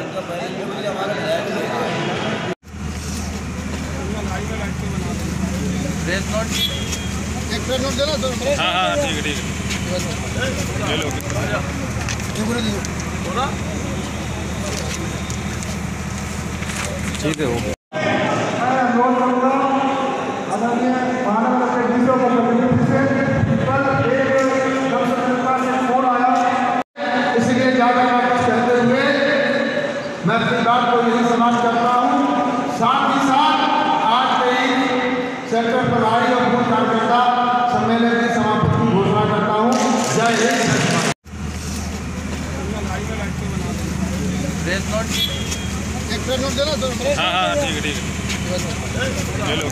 एक press note देना sir. हाँ ठीक है ले लो। ठीक है हो मैं अपनी बात को यही समाप्त करता हूँ। साथ ही साथ आज के सेक्टर प्रभारी और बूथ कार्यकर्ता सम्मेलन की समाप्ति की घोषणा करता हूँ। जय हिंद। एक प्रेस नोट देना सर। हाँ ठीक है ले लो।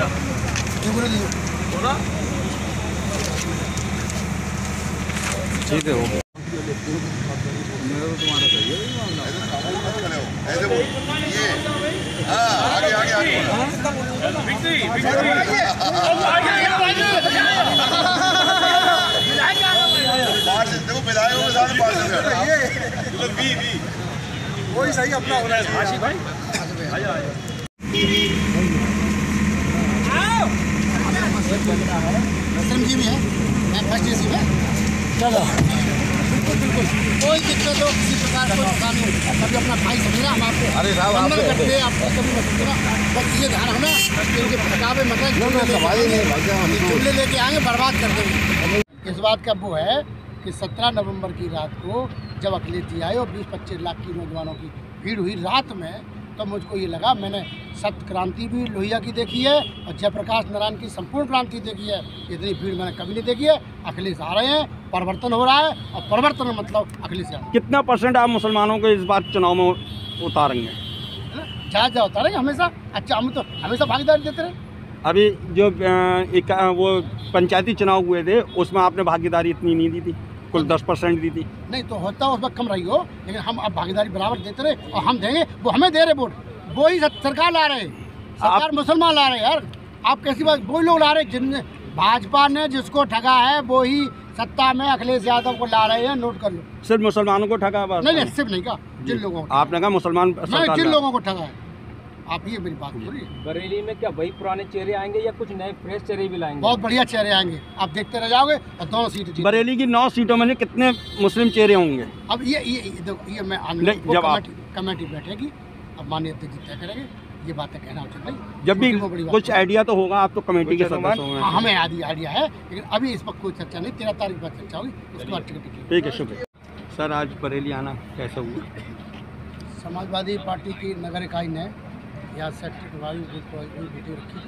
ठीक है हो मेरा तो तुम्हारा सही है ऐसे बोल ये आगे आगे आगे विक्ट्री देखो मिलाए हुए साथ ये बी वही सही अपना होना है आशिक भाई आजा जी भी है मैं फर्स्ट एसी में चलो बिल्कुल कोई दिक्कत हो किसी प्रकार को कानून कभी अपना भाई समझना हम आपको अरे करते आपको कभी मत समझना बस ये ध्यान रखना इनके भटकावे मतलब जुमले लेके आएंगे बर्बाद कर देंगे। इस बात का वो है कि 17 नवंबर की रात को जब अखिलेश जी आए और 20-25 लाख की नौजवानों की भीड़ हुई रात में तो मुझको ये लगा मैंने सत्य क्रांति भी लोहिया की देखी है और जयप्रकाश नारायण की संपूर्ण क्रांति देखी है। इतनी भीड़ मैंने कभी नहीं देखी है। अखिलेश आ रहे हैं, परिवर्तन हो रहा है और परिवर्तन मतलब अखिलेश आ। कितना % आप मुसलमानों को इस बार चुनाव में उतारेंगे? जहाँ उतारेंगे हमेशा। अच्छा हम तो हमेशा भागीदारी देते रहे। अभी जो वो पंचायती चुनाव हुए थे उसमें आपने भागीदारी इतनी नहीं दी थी, कुल 10% दी थी। नहीं तो होता उस वक्त कम रही हो लेकिन हम अब भागीदारी बराबर देते रहे और हम देंगे। वो हमें दे रहे वोट, वो ही सरकार ला रहे, सरकार मुसलमान ला रहे। यार आप कैसी बात, वो लोग ला रहे जिनने भाजपा ने जिसको ठगा है वो ही सत्ता में अखिलेश यादव को ला रहे हैं। नोट कर लो। सिर्फ मुसलमानों को ठगा? नहीं सिर्फ नहीं कहा, जिन लोगों को आपने कहा मुसलमान जिन लोगों को ठगा है। आप ये मेरी बात बोलिए। बरेली में क्या वही पुराने चेहरे आएंगे या कुछ नए फ्रेश चेहरे भी लाएंगे? बहुत बढ़िया चेहरे आएंगे, आप देखते रह जाओगे। और दोनों सीट बरेली की 9 सीटों में कितने मुस्लिम चेहरे होंगे? अब ये मैं कमेटी बैठेगी, अब माननीय अध्यक्ष जी तय करेंगे। ये बातें कहना उचित नहीं। जब भी कुछ आइडिया तो होगा, आप तो कमेटी के सदस्य होंगे। हमें आइडिया है लेकिन अभी इस वक्त कोई चर्चा नहीं। 13 तारीख पर चर्चा होगी, उसके बाद टिकट। ठीक है, शुक्रिया सर। आज बरेली आना कैसा हुआ? समाजवादी पार्टी की नगर इकाई ने या सेक्टर प्रभारी वीडियो रखी।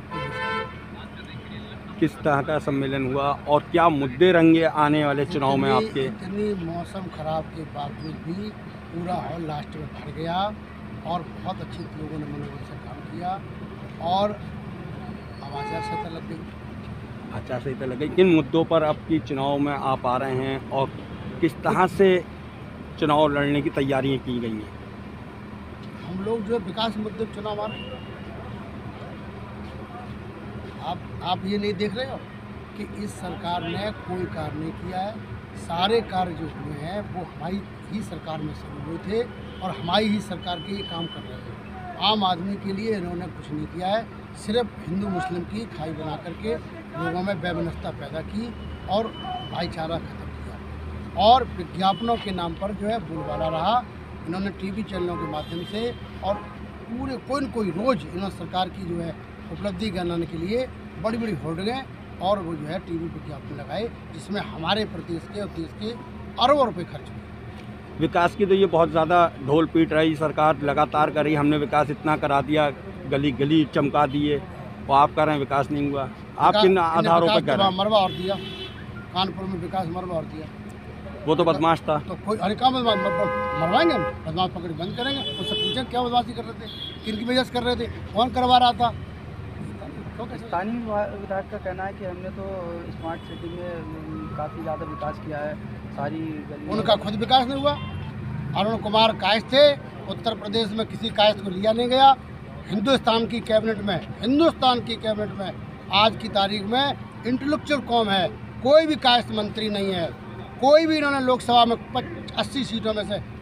किस तरह का सम्मेलन हुआ और क्या मुद्दे रंगे आने वाले चुनाव में आपके? इतनी मौसम खराब के बावजूद भी पूरा हॉल लास्ट में भर गया और बहुत अच्छे लोगों ने मनोबल से काम किया और आचार संहिता लग गई। आचार संहिता लग गई। किन मुद्दों पर आपकी चुनाव में आप आ रहे हैं और किस तरह से चुनाव लड़ने की तैयारियां की गई हैं? हम लोग जो विकास मुद्दे चुनाव आ रहे हैं। आप ये नहीं देख रहे हो कि इस सरकार ने कोई कार्य नहीं किया है। सारे कार्य जो हुए हैं वो हमारी ही सरकार में शुरू हुए थे और हमारी ही सरकार के ये काम कर रहे हैं। आम आदमी के लिए इन्होंने कुछ नहीं किया है। सिर्फ हिंदू मुस्लिम की खाई बना करके लोगों में वैमनस्यता पैदा की और भाईचारा खत्म किया और विज्ञापनों के नाम पर जो है बोलबाला रहा। इन्होंने टीवी चैनलों के माध्यम से और पूरे कोई रोज़ इन्होंने सरकार की जो है उपलब्धि गिनाने के लिए बड़ी बड़ी होर्डिंगें और वो जो है टीवी विज्ञापन लगाए जिसमें हमारे प्रदेश के और देश के अरबों रुपए खर्च हुए। विकास की तो ये बहुत ज़्यादा ढोल पीट रही सरकार, लगातार कर रही। हमने विकास इतना करा दिया, गली गली चमका दिए और आप कह रहे हैं विकास नहीं हुआ। आप किन आधारों पर कह रहे हैं? मरवा और दिया, कानपुर में विकास मरवा और दिया। वो तो बदमाश था। तो कोई अरे काम मरवाएंगे, बदमाश पकड़ बंद करेंगे। उससे पूछें क्या बदमाशी कर रहे थे, किनकी वजह से कर रहे थे, कौन करवा रहा था। स्थानीय विधायक का कहना है कि हमने तो स्मार्ट सिटी में काफ़ी ज़्यादा विकास किया है, सारी गली। उनका खुद विकास नहीं हुआ। अरुण कुमार कायस्थ थे, उत्तर प्रदेश में किसी कायस्थ को लिया नहीं गया। हिंदुस्तान की कैबिनेट में आज की तारीख में इंटेलेक्चुअल कौम है, कोई भी कायस्थ मंत्री नहीं है। कोई भी इन्होंने लोकसभा में 80 सीटों में से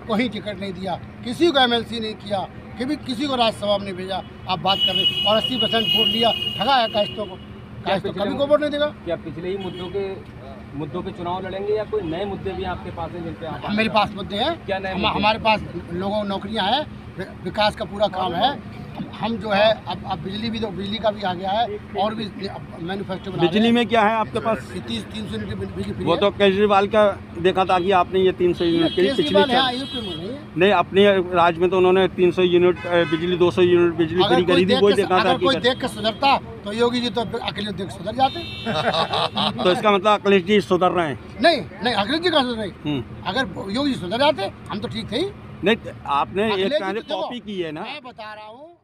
कहीं टिकट नहीं दिया, किसी को एमएलसी नहीं किया, कभी किसी को राज्यसभा में नहीं भेजा। आप बात कर रहे और 80% वोट लिया, ठगा है कायस्थों को। कायस्थ तो कभी को वोट नहीं देगा। क्या पिछले ही मुद्दों पे चुनाव लड़ेंगे या कोई नए मुद्दे भी आपके पास हैं जिन पे आप? मेरे पास मुद्दे हैं। क्या नए हमारे पास लोगों को नौकरियां हैं, विकास का पूरा काम है। हम जो है अब बिजली भी, तो बिजली का भी आ गया है और भी मैन्युफैक्चर बना रहे हैं। बिजली में क्या है आपके पास? 300 यूनिट बिजली फ्री वो है। तो केजरीवाल का देखा था कि आपने ये 300 यूनिट के लिए केजरीवाल पिछले यहाँ यूपी में नहीं है। नहीं, अपने राज्य में तो उन्होंने 300 यूनिट बिजली, 200 यूनिट बिजली फ्री करी थी। वही देखा था अगर कोई देख के सुधरता तो योगी जी तो अखिलेश देख सुधर जाते। तो इसका मतलब अखिलेश जी सुधर रहे हैं? नहीं अखिलेश जी का सुधर रही। अगर योगी जी सुधर जाते हम तो ठीक थे ही। नहीं, आपने एक अखिलेश जी तरह से तो देखो, कॉपी की है ना। मैं बता रहा हूँ